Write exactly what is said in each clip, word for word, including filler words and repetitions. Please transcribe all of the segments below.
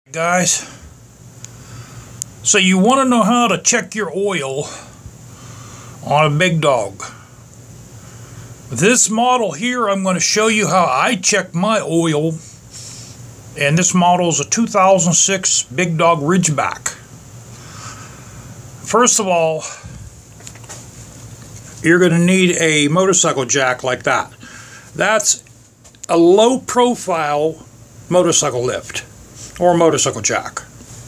Guys, so you want to know how to check your oil on a big dog. With this model here, I'm going to show you how I check my oil, and this model is a two thousand six Big Dog Ridgeback. First of all, you're going to need a motorcycle jack like that. That's a low profile motorcycle lift or motorcycle jack.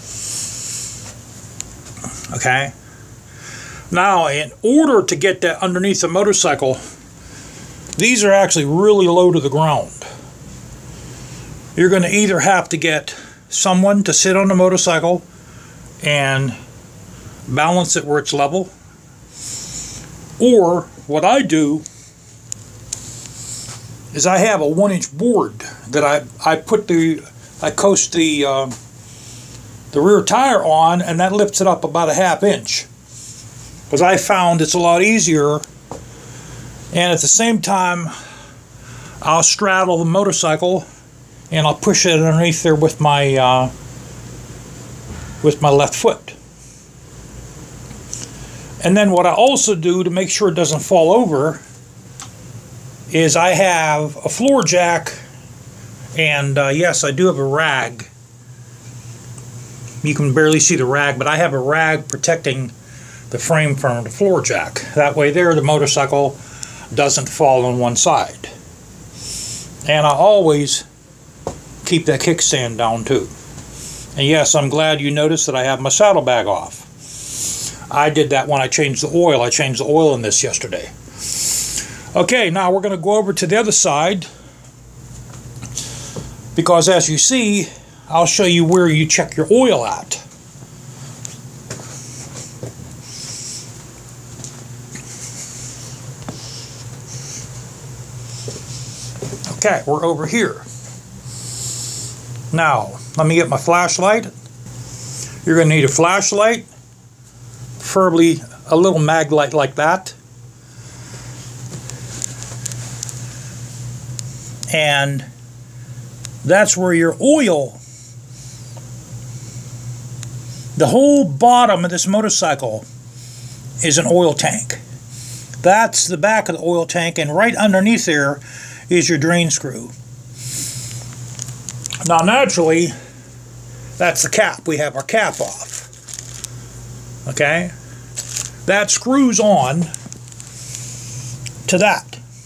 Okay, now in order to get that underneath the motorcycle, these are actually really low to the ground. You're going to either have to get someone to sit on the motorcycle and balance it where it's level, or what I do is I have a one inch board that I, I put the I coast the uh, the rear tire on, and that lifts it up about a half inch, because I found it's a lot easier, and at the same time I'll straddle the motorcycle and I'll push it underneath there with my uh, with my left foot. And then what I also do to make sure it doesn't fall over is I have a floor jack, and uh, yes, I do have a rag. You can barely see the rag, but I have a rag protecting the frame from the floor jack. That way there the motorcycle doesn't fall on one side. And I always keep that kickstand down too. And yes, I'm glad you noticed that I have my saddlebag off. I did that when I changed the oil. I changed the oil in this yesterday. Okay, now we're going to go over to the other side, because as you see, I'll show you where you check your oil at. Okay, we're over here. Now, let me get my flashlight. You're going to need a flashlight, preferably a little mag light like that. And that's where your oil, the whole bottom of this motorcycle is an oil tank. That's the back of the oil tank, and right underneath there is your drain screw. Now naturally, that's the cap. We have our cap off. Okay? That screws on to that.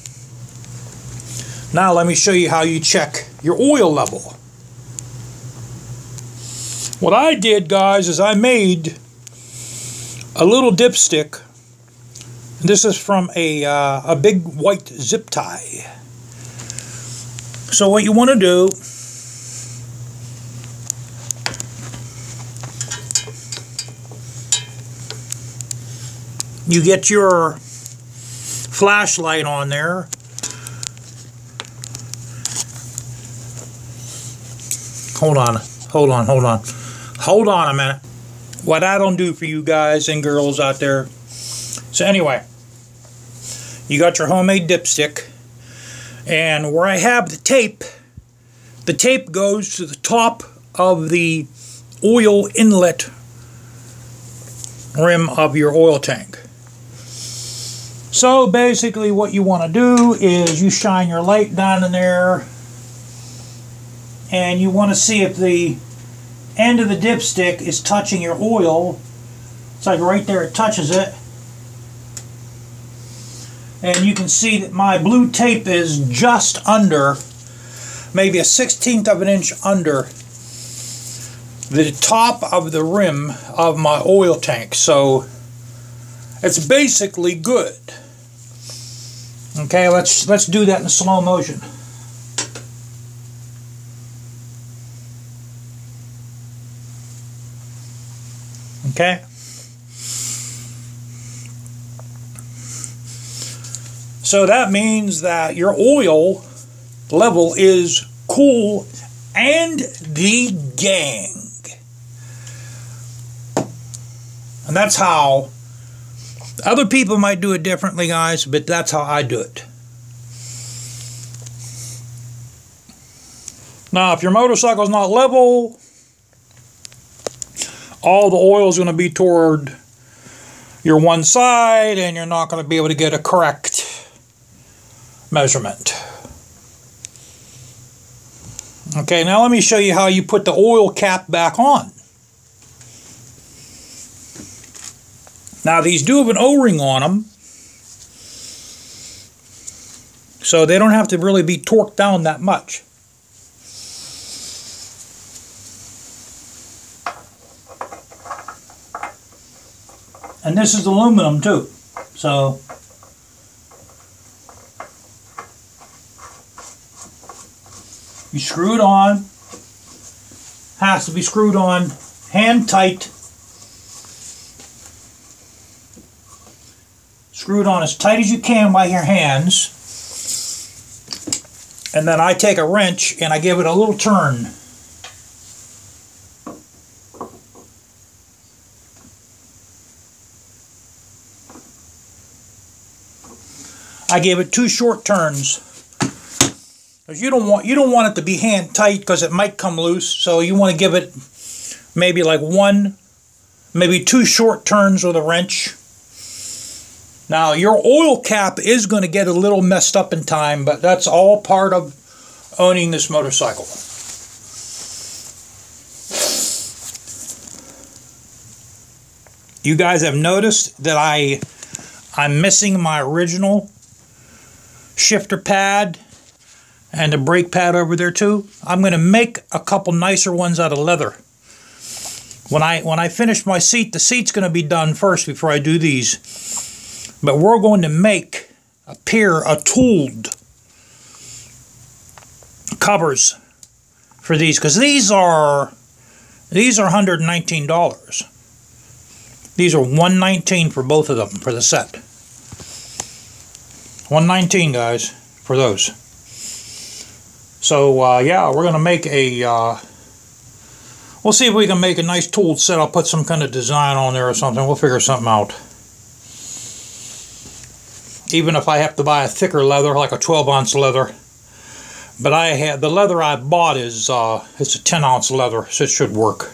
Now let me show you how you check your oil level. What I did, guys, is I made a little dipstick. This is from a, uh, a big white zip tie. So what you want to do, you get your flashlight on there. Hold on, hold on, hold on. Hold on a minute. What I don't do for you guys and girls out there. So anyway, you got your homemade dipstick, and where I have the tape, the tape goes to the top of the oil inlet rim of your oil tank. So basically what you want to do is you shine your light down in there, and you want to see if the end of the dipstick is touching your oil. It's like right there, it touches it. And you can see that my blue tape is just under, maybe a sixteenth of an inch under the top of the rim of my oil tank. So it's basically good. Okay, let's let's do that in slow motion. Okay. So that means that your oil level is cool and the gang. And that's how other people might do it differently, guys, but that's how I do it. Now, if your motorcycle's not level, all the oil is going to be toward your one side, and you're not going to be able to get a correct measurement. Okay, now let me show you how you put the oil cap back on. Now these do have an O-ring on them, so they don't have to really be torqued down that much. And this is aluminum too, so you screw it on. Has to be screwed on hand tight. Screw it on as tight as you can by your hands. And then I take a wrench and I give it a little turn. I gave it two short turns. Because you don't want you don't want it to be hand tight because it might come loose. So you want to give it maybe like one, maybe two short turns with a wrench. Now your oil cap is going to get a little messed up in time, but that's all part of owning this motorcycle. You guys have noticed that I I'm missing my original shifter pad and the brake pad over there too. I'm going to make a couple nicer ones out of leather. When I when I finish my seat, the seat's going to be done first before I do these. But we're going to make a pair of tooled covers for these, because these are these are one hundred nineteen dollars. These are one hundred nineteen dollars for both of them for the set. one hundred nineteen dollars, guys, for those. So uh, yeah, we're gonna make a. Uh, we'll see if we can make a nice tooled set. I'll put some kind of design on there or something. We'll figure something out. Even if I have to buy a thicker leather, like a twelve ounce leather. But I had the leather I bought is uh, it's a ten ounce leather, so it should work.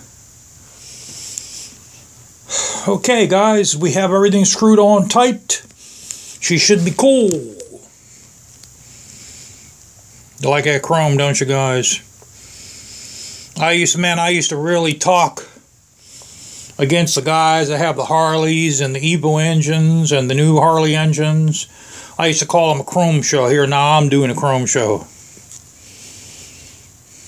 Okay, guys, we have everything screwed on tight. She should be cool. You like that chrome, don't you guys? I used to, man, I used to really talk against the guys that have the Harleys and the Evo engines and the new Harley engines. I used to call them a chrome show. Here, now I'm doing a chrome show.